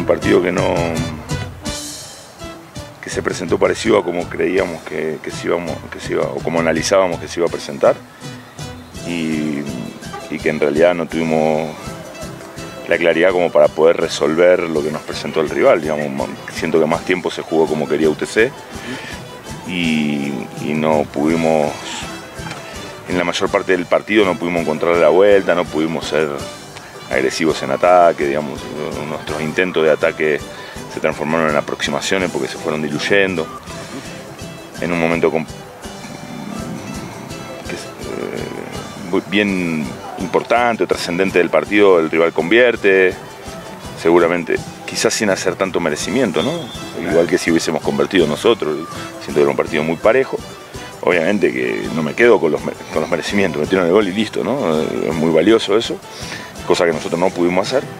un partido que se presentó parecido a como creíamos que se iba, o como analizábamos que se iba a presentar, y que en realidad no tuvimos la claridad como para poder resolver lo que nos presentó el rival. Digamos, siento que más tiempo se jugó como quería UTC y no pudimos, en la mayor parte del partido no pudimos encontrar la vuelta, no pudimos ser agresivos en ataque, digamos, nuestros intentos de ataque se transformaron en aproximaciones porque se fueron diluyendo. En un momento bien importante o trascendente del partido, el rival convierte, seguramente, quizás sin hacer tanto merecimiento, ¿no? Igual que si hubiésemos convertido nosotros. Siento que era un partido muy parejo. Obviamente que no me quedo con los merecimientos, metieron el gol y listo, ¿no? Es muy valioso eso, cosa que nosotros no pudimos hacer.